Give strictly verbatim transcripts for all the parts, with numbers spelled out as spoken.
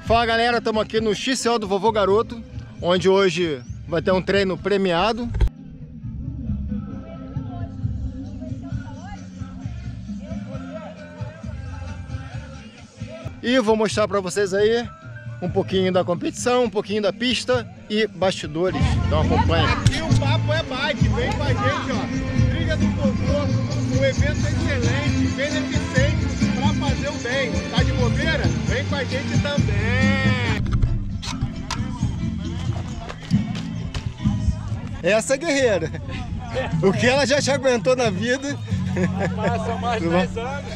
Fala galera, estamos aqui no X C O do Vovô Garoto, onde hoje vai ter um treino premiado. E vou mostrar para vocês aí um pouquinho da competição, um pouquinho da pista e bastidores. Então acompanha. Aqui o papo é bike, vem com a gente, ó. Trilha do Vovô, um evento excelente, beneficente para fazer o bem. Tá de bobeira? Vem com a gente também. Essa é guerreira. O que ela já te aguentou na vida. São mais de dez anos.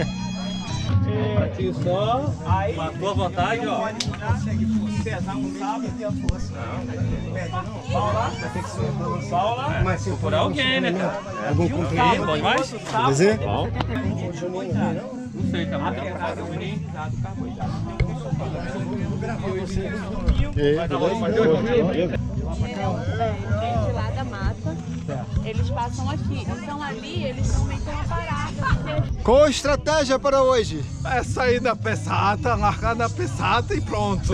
Aqui só, aí, matou a vontade, ó. Consegue pesar um sábado e a força. Não, Paula, vai ter que ser Paula. Mas se for alguém, né, cara? Algum cumprimento? Bom demais? Dizer? Bom. Não sei, tá muito pra fazer o menino. Vai dar uma fazer de lá da mata, eles passam aqui. Então ali eles também estão a parada. Qual a estratégia para hoje? É sair da pesata, largar da pesata e pronto.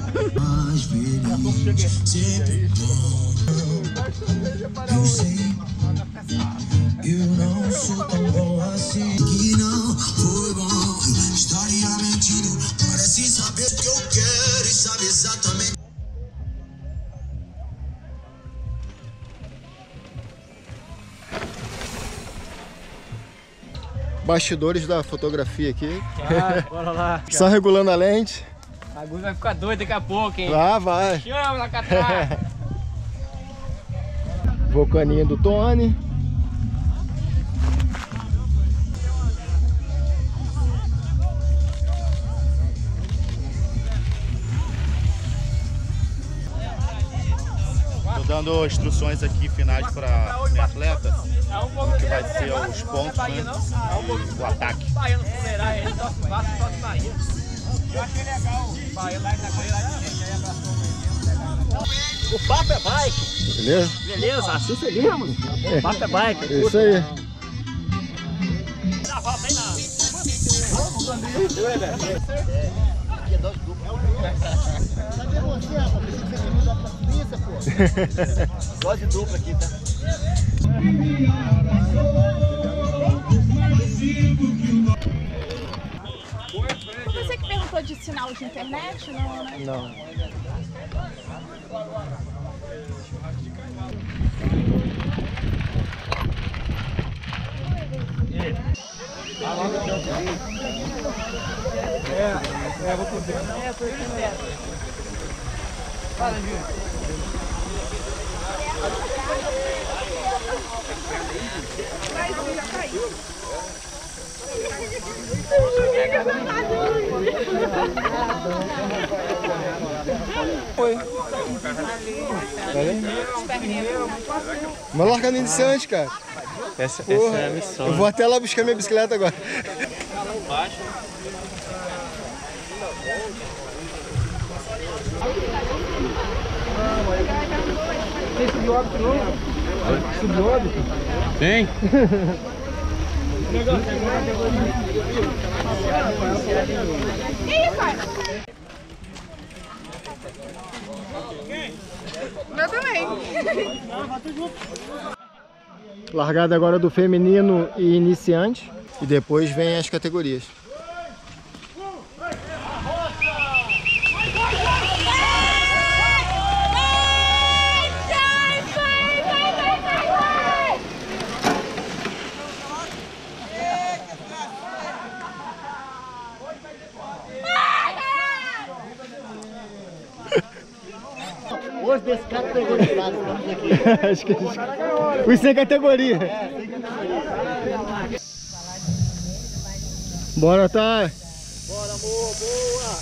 Eu não sou tão bom assim. Que não foi bom. Estaria mentindo. Parece saber o que eu quero e sabe exatamente. Bastidores da fotografia aqui. Ah, bora lá. Só regulando a lente. A agulha vai ficar doida daqui a pouco, hein? Lá vai. Chama na catraca. Vulcaninha do Tony. Tô dando instruções aqui finais para minha atleta, o que vai ser os pontos, né? O ataque. O papo é bike. Beleza? Beleza, assim seguimos. O papo é bike. É isso aí. Dose dupla aqui, tá? Você que perguntou de sinal de internet, não, né? Não. É, é, vou poder. É, por isso mesmo. Para, Gil. Mas já caiu. Oi. Mas larga no iniciante, cara. Essa, Porra, essa é a missão. eu vou até lá buscar minha bicicleta agora. Tem subióbito não? Subióbito? Tem? E aí, pai? Meu também. Largada agora do feminino e iniciante. E depois vem as categorias. Hoje desse cara pegou de lado, estamos aqui. Acho que os, os sem categoria. É, sem categoria. Bora, Thay. Bora, amor, boa.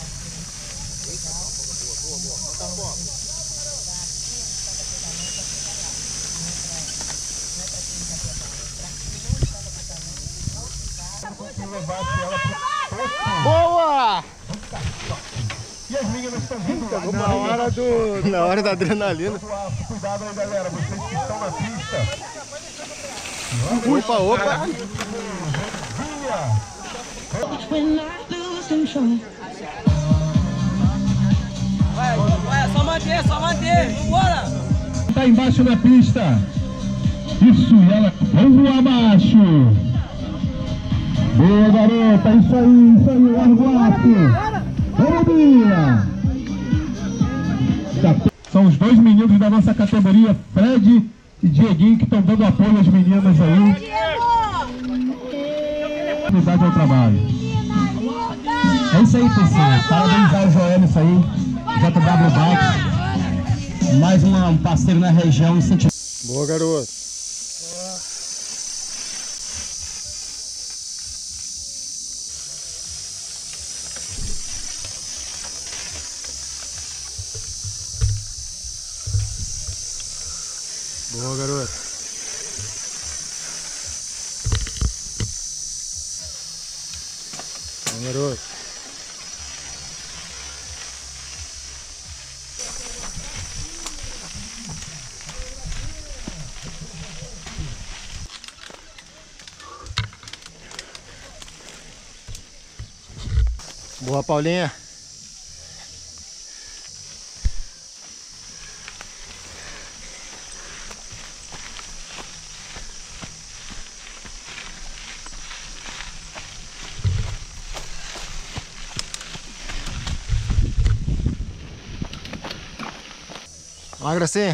Boa! E as meninas também do lado. Na hora do. Na hora da adrenalina. Cuidado aí, galera. Vocês que estão na pista. Opa, opa! When I lose control. Tá embaixo na pista. Isso, e ela vamos lá abaixo. Boa, garota, isso aí, isso aí, larga o arco. Vamos, Bia. São os dois meninos da nossa categoria, Fred e Dieguinho, que estão dando apoio às meninas aí. Unidade ao trabalho. É isso aí, P C. Parabenizar o Joel, isso aí. J W Bike. Mais uma, um parceiro na região. Incentiv... Boa, garoto. Boa, garoto. Boa, garoto. Boa, Paulinha. Olá, Gracinha.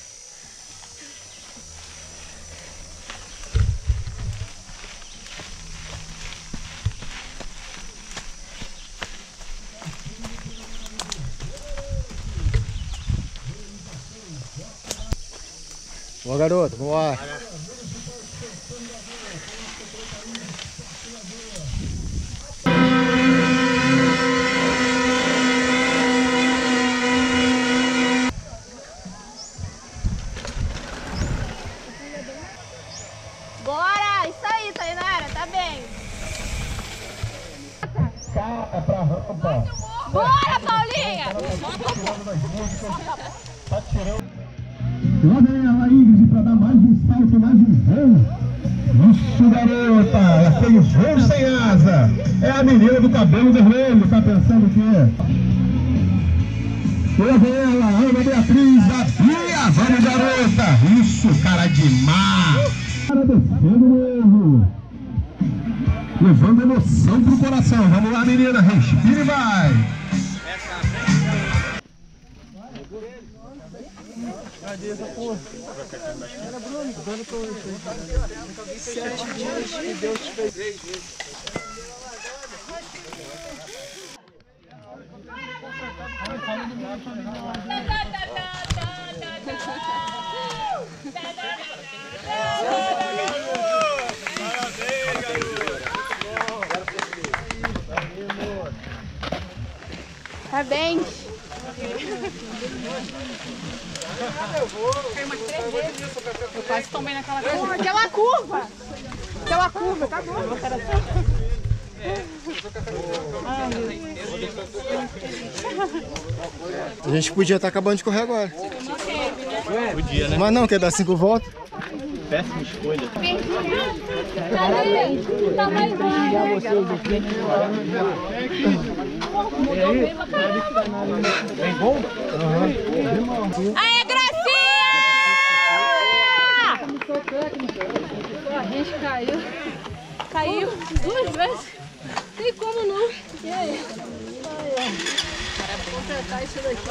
Boa, garoto. Boa. Bora! Isso aí, Tainara, tá bem. Cara pra rampa. Bora, Paulinha! Tá tirando. Lá vem ela, Ingrid, pra dar mais um salto, mais um voo. Isso, garota! Aquele voo sem asa. É a menina do cabelo vermelho, tá pensando o quê? Lá vem ela, Ana Beatriz, a Bia. Vamos, garota! Isso, cara de mar. Cara descendo mesmo. Levando emoção pro coração. Vamos lá, menina, respira e vai. Cadê essa porra? Era Bruno, dando pra eu sete dias que Deus te fez. Três vezes. Parabéns! Eu quase tombei naquela curva. Aquela curva! Aquela curva, tá bom. A gente podia estar acabando de correr agora. Podia, né? Mas não, quer dar cinco voltas? Péssima escolha. Tá mais Bem bom? Aê, Gracinha! A gente caiu. Caiu Duas vezes. Tem como não. E aí? Vou completar isso daqui.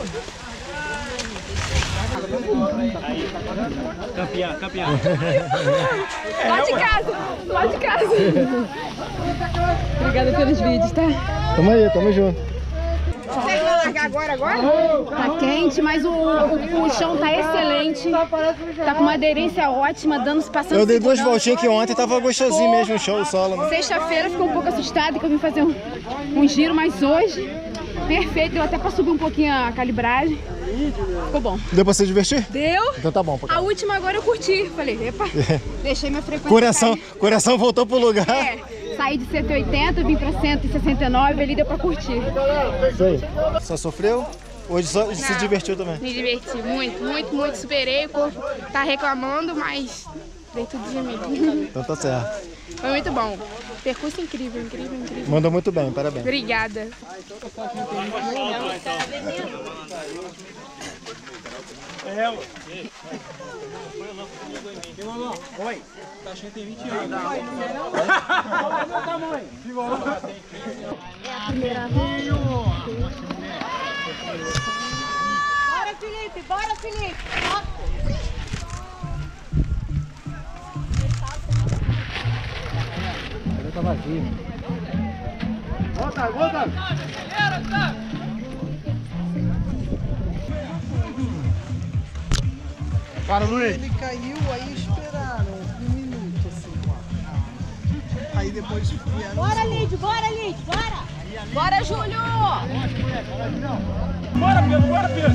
Campeão, campeão. Lá de casa, lá de casa. Obrigada pelos vídeos, tá? Tamo aí, tamo junto. Você vai largar agora, agora? Tá quente, mas o, o, o chão tá excelente. Tá com uma aderência ótima, dando passando. Eu dei duas voltinhas aqui ontem, tava gostosinho mesmo o show, o solo. Né? Sexta-feira ficou um pouco assustada que eu vim fazer um, um giro, mas hoje, perfeito. Deu até pra subir um pouquinho a calibragem. Ficou bom. Deu pra se divertir? Deu. Então tá bom. A última agora eu curti. Falei, epa, deixei minha frequência Coração, cair. coração voltou pro lugar. É, saí de cento e oitenta, vim pra cento e sessenta e nove, ali deu pra curtir. Isso aí. Só sofreu? Hoje só se Não, divertiu também? Me diverti muito, muito, muito. Superei, o corpo tá reclamando, mas dei tudo de mim. Então tá certo. Foi muito bom. Percurso incrível, incrível, incrível. Mandou muito bem, parabéns. Obrigada. Oi. Taxinha tem vinte anos. É a primeira vez. Bora, Felipe, bora, Felipe. Tá vazio. Volta, volta. Para, Luiz. Ele caiu, aí esperaram um minuto, assim. Aí depois vieram... Bora, Lid, bora, Lid, bora. Bora, Júlio. Bora, Pedro, bora, Pedro.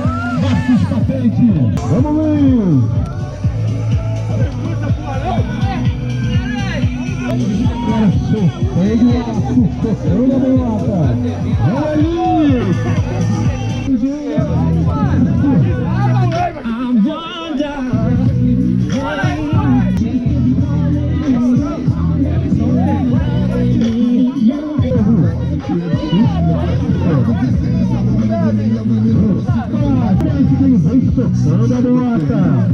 Vamos, Luiz. Sorteio aço, da bolota. Da bolota.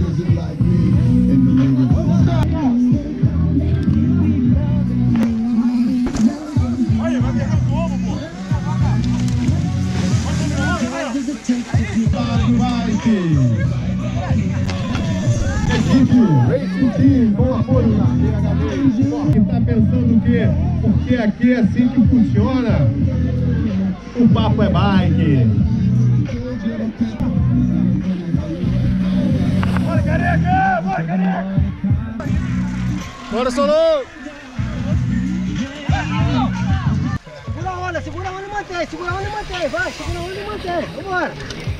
E tá pensando o quê? Porque aqui é assim que funciona. O papo é bike. Bora, careca! Bora, careca! Bora, Solon! Segura a onda, segura a onda e mantém, segura a onda e mantém, vai, segura a onda e mantém, vambora.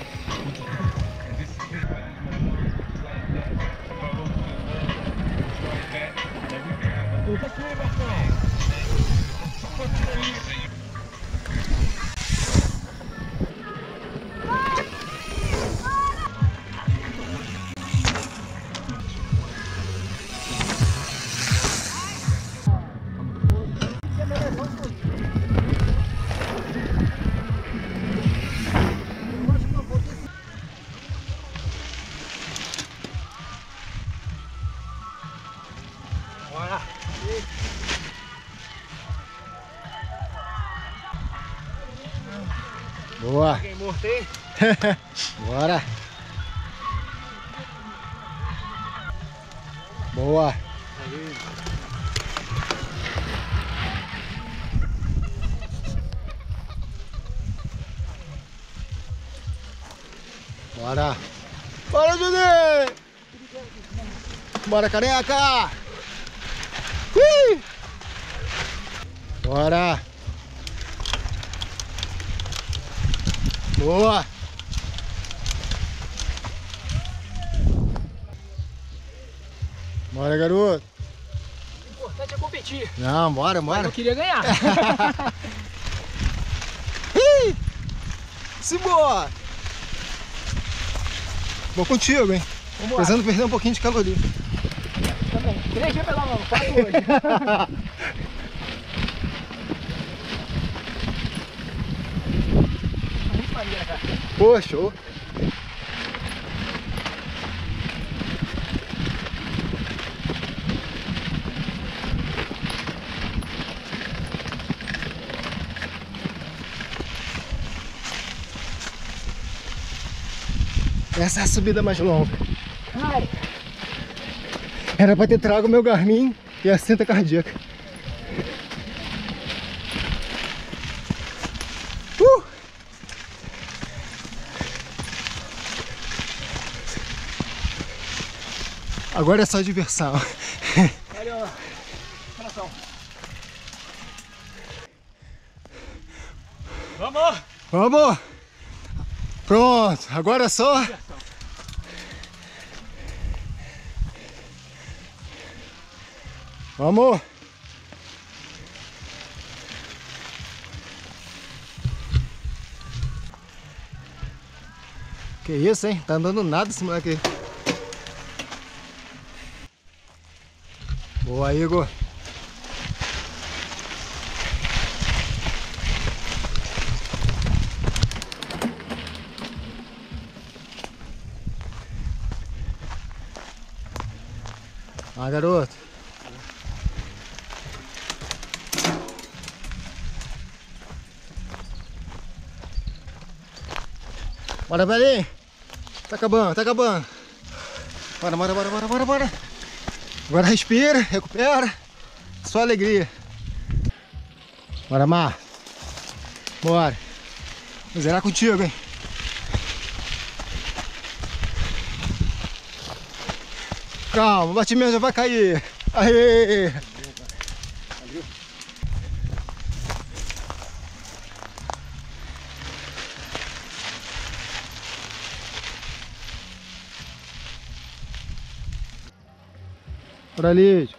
Boa. Alguém morto aí? Bora. Boa. Bora. Bora, Juninho. Bora, careca. Ui. Bora. Boa. Bora, garoto. O importante é competir. Não, bora, bora. Eu queria ganhar. Simbora. Vou contigo, hein? Vambora. Precisando perder um pouquinho de caloria. Também. Três dias pela mão, quatro hoje. Muito maneira, cara. Pô, show. Essa é a subida mais longa. Ai. Era pra ter trago o meu Garmin e a cinta cardíaca. Uh! Agora é só diversão. Olha, coração. Vamos! Vamos! Pronto, agora é só. Vamos! Que isso, hein? Tá andando nada esse moleque aí. Boa, Igor. Ah, garoto. Bora, velhinho. Tá acabando, tá acabando. Bora, bora, bora, bora, bora, bora. Agora respira, recupera. Só alegria. Bora, Mar. Bora. Vou zerar contigo, hein. Calma, o batimento já vai cair. Aê! Valeu. Bora, Lídio.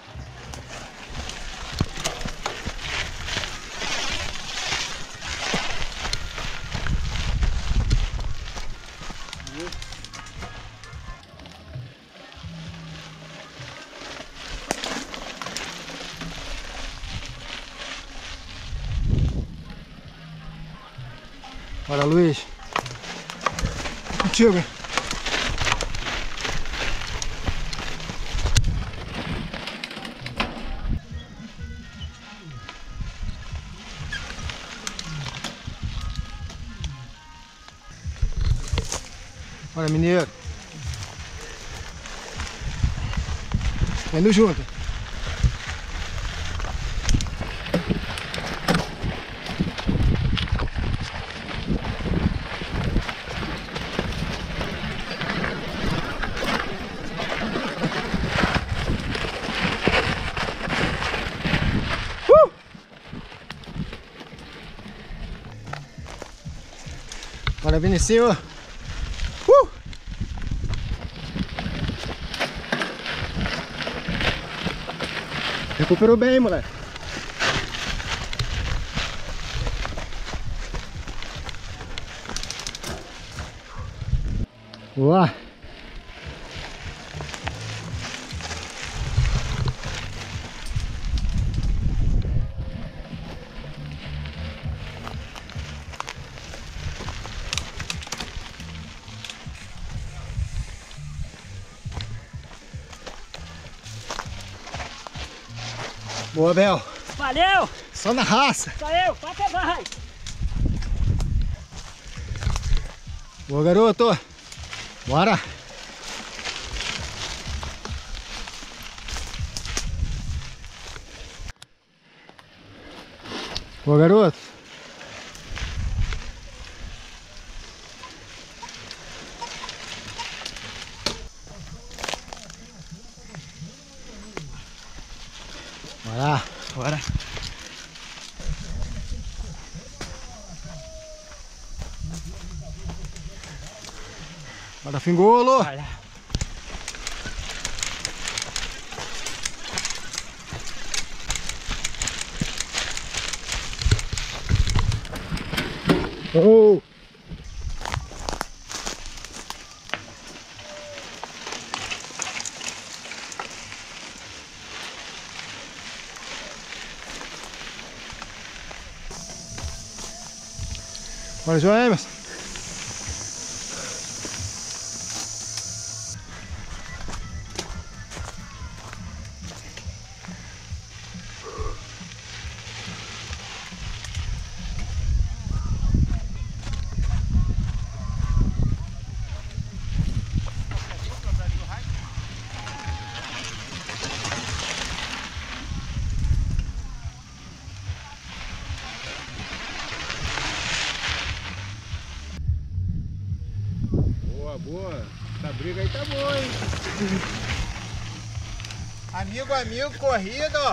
Bora, Luiz. Contigo, hein? Bora, mineiro. Indo junto. Bora, Vinicinho. Uh! Recuperou bem, moleque. Boa. Boa, Bel. Valeu! Só na raça. Valeu, vai que vai! Boa, garoto. Bora. Boa, garoto. Bora. Bora. Bora, Fingolo. Bora. Oh. Bora, João Emerson. Boa, essa briga aí tá boa, hein? Amigo, amigo, corrida, ó.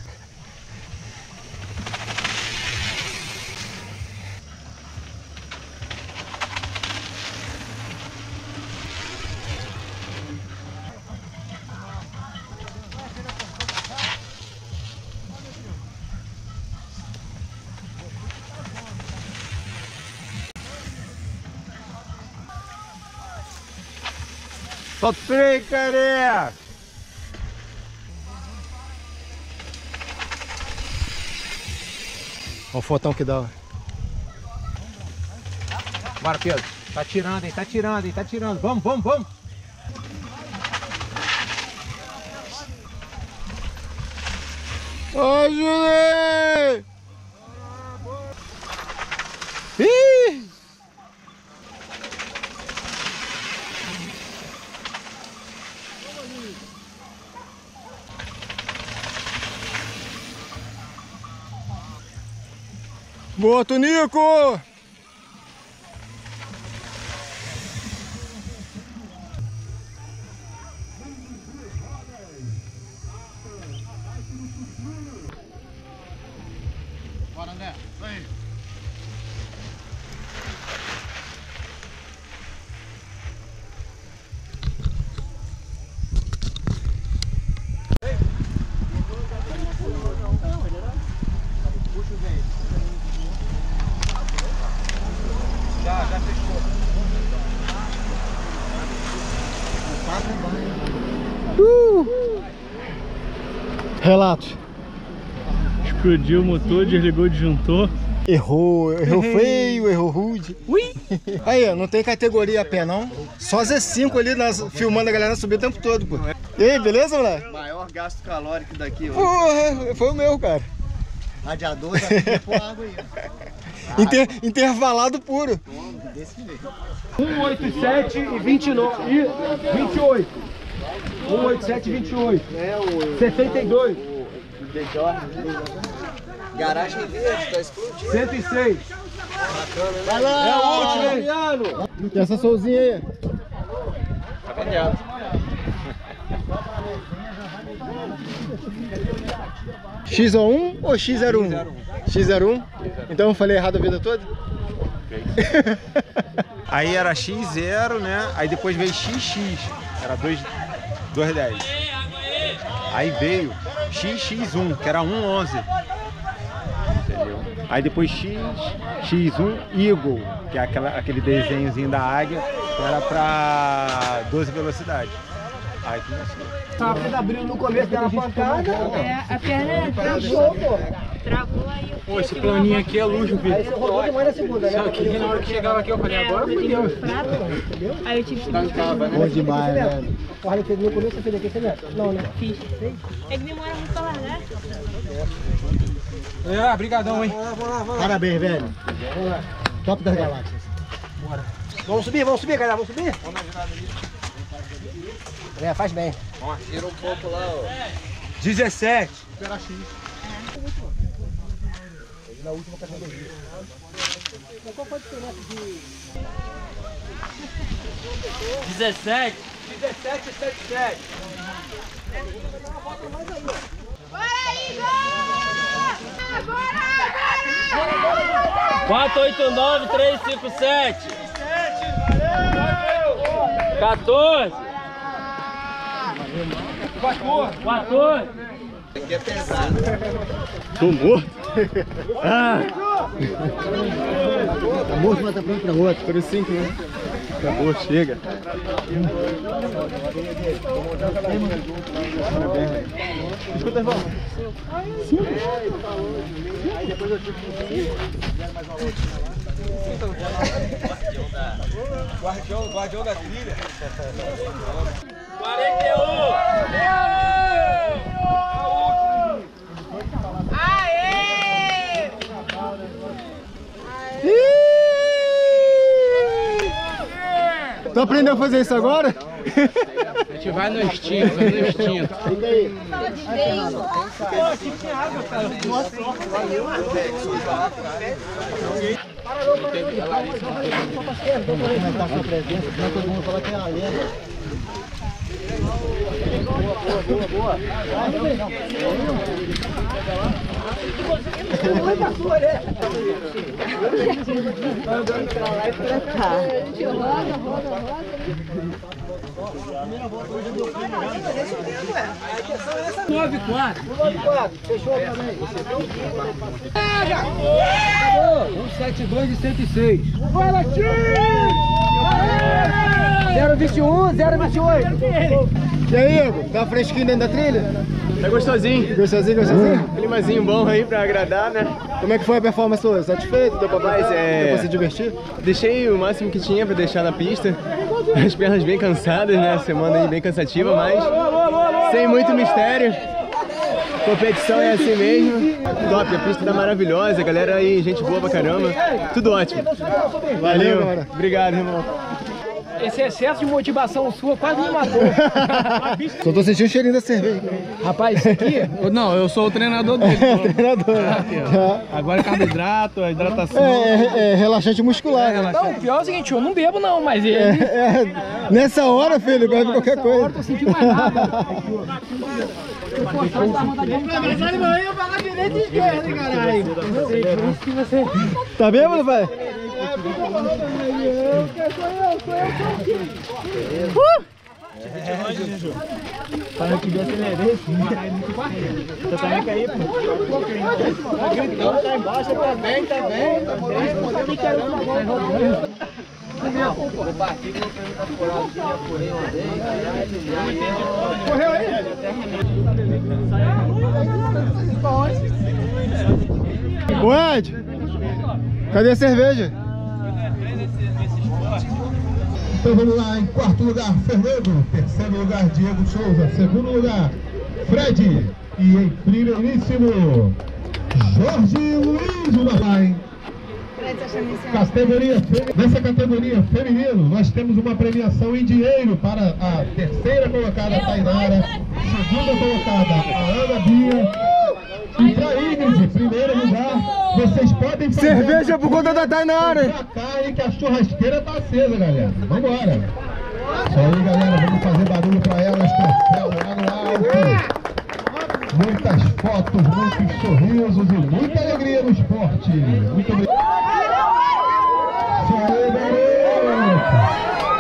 Solta o freio, careca! Olha o fotão que dá. Bora, Pedro. Tá tirando, hein? Tá tirando, hein? Tá tirando. Vamos, vamos, vamos. Ô, Julinho! Ih! Boa, Tonico! Bora, André. Vai. Puxa o vento. Já, já fechou. Uh! Relatos. Explodiu o motor, desligou o disjuntor. Errou, errou feio, errou rude. Ui! Aí, ó, não tem categoria a pé, não. Só Z cinco ali, nas, filmando a galera subir o tempo todo, pô. E aí, beleza, moleque? Maior gasto calórico daqui hoje. Porra, foi o meu, cara. Radiador já tem por água aí. Inter, intervalado puro. Desse jeito. um oito sete e vinte e nove e vinte e oito. um oito sete e vinte e oito. setenta e dois. Garagem verde, tá explodindo. cento e seis. Vai lá! É o último, Adriano. E essa solzinha aí? Tá vendendo. X zero um ou X zero um? X zero um? Então eu falei errado a vida toda? Aí era X zero, né? Aí depois veio X X, era dois dez. Aí veio X X um, que era um onze. Entendeu? Aí depois X X um Eagle, que é aquela, aquele desenhozinho da águia, que era pra doze velocidades. Aí começou. A perna abriu no começo, deu uma pancada. É, a perna Travou, pô. travou aí. Pô, esse planinho aqui é luxo, filho. Aí você rodou demais na segunda, né? Só que na hora que chegava aqui eu falei, agora fudeu. Aí eu tive que substituir. Bom demais, velho. O Harley fez no começo, você fez aqui, você neto? Não, né? Fiz. É que demora muito pra largar. É, brigadão, hein. Parabéns, velho. Top das galáxias. Vamos subir, vamos subir, galera, vamos subir? É, faz bem. Tira um pouco lá, ó. dezessete. Espera X. Na última categoria. Qual foi a diferença de... dezessete. dezessete e setenta e sete. Bora, Igor! Bora, bora! quatro oito nove, três cinco sete. quatorze. quatorze. quatorze. Aqui é pesado. Tô morto. Ah. Tá morto, mas tá pronto pra outro. Por cinco, né? Acabou, chega. Escuta, irmão. Aí depois eu tive que mais uma outra. Guardião, guardião da trilha. quarenta e um. Aê! Tu aprendeu a fazer isso agora? A gente vai no instinto, vai no instinto. Fica aí. Vamos comentar sua presença, senão todo mundo fala que é a lenda. Boa, boa, boa, boa. Muita sua, né? Andando pra lá e pra cá. Roda, roda, roda. nove quatro. nove quatro, fechou também. um sete dois e cento e seis. Vai, Latim! zero vinte e um, zero vinte e oito. E aí, Igor? Tá fresquinho dentro da trilha? Tá gostosinho. Gostosinho, gostosinho? Climazinho bom aí pra agradar, né? Como é que foi a performance hoje? Satisfeito? Deu pra Mas brincar? é- Deu pra se divertir? Deixei o máximo que tinha pra deixar na pista. As pernas bem cansadas, né? Semana aí bem cansativa, mas sem muito mistério. Competição é assim mesmo. Top, a pista tá maravilhosa, a galera aí, gente boa pra caramba. Tudo ótimo. Valeu, cara. Obrigado, irmão. Esse excesso de motivação sua quase me matou. Só tô sentindo o cheirinho da cerveja. Rapaz, isso aqui... Eu- Não, eu sou o treinador dele. Treinador. Aqui, ó. Agora é carboidrato, a hidratação. É, é, é relaxante muscular, né? Não, o pior é o seguinte, eu não bebo não, mas ele... É, é, nessa hora, filho, bebe qualquer coisa. Hora, tô sentindo mais nada. Tá bêbado, pai? Para que você merece. Você também quer ir, pô? Gritando, tá embaixo, tá bem, tá bem, tá bem. Correu aí? Ô Ed, cadê a cerveja? Então vamos lá, em quarto lugar, Fernando. Terceiro lugar, Diego Souza. Segundo lugar, Fred. E em primeiríssimo, Jorge Luiz Uruguai. Categoria, nessa categoria feminino, nós temos uma premiação em dinheiro para a terceira colocada, Tainara. Segunda colocada, a Ana Bia. E para Ingrid, primeiro lugar, vocês podem fazer... Cerveja por conta da Tainara. Pra cá, hein, que a churrasqueira tá acesa, galera. Vambora. Isso aí, galera, vamos fazer barulho pra elas, troféu lá no alto. Muitas fotos, muitos sorrisos e muita alegria no esporte. Muito obrigado. Isso aí, garoto.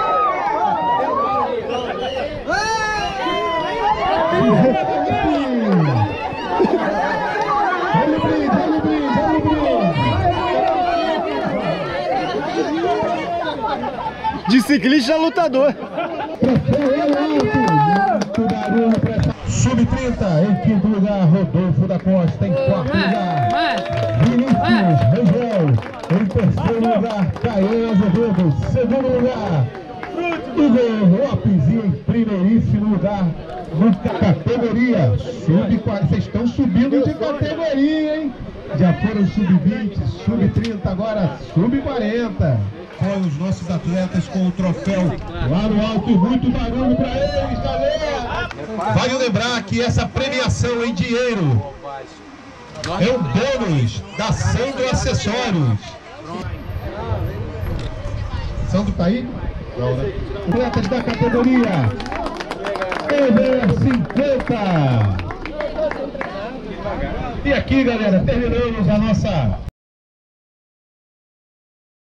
Olha o brinde, olha o brinde, olha o brinde. De ciclista a lutador. Sub trinta, em quinto lugar, Rodolfo da Costa. Em quarto lugar, Vinícius Rangel. Em terceiro lugar, Caian Azevedo. Segundo lugar, Igor Lopes. E em primeiríssimo lugar, na categoria sub quarenta. Vocês estão subindo de categoria, hein? Já foram sub vinte, sub trinta, agora sub quarenta. Com os nossos atletas com o troféu lá no alto e muito barulho para eles, galera! Vale lembrar que essa premiação em dinheiro é um bônus da Sandro Acessórios. Sandro tá aí? Não, né? Atletas da categoria Over cinquenta. E aqui, galera, terminamos a nossa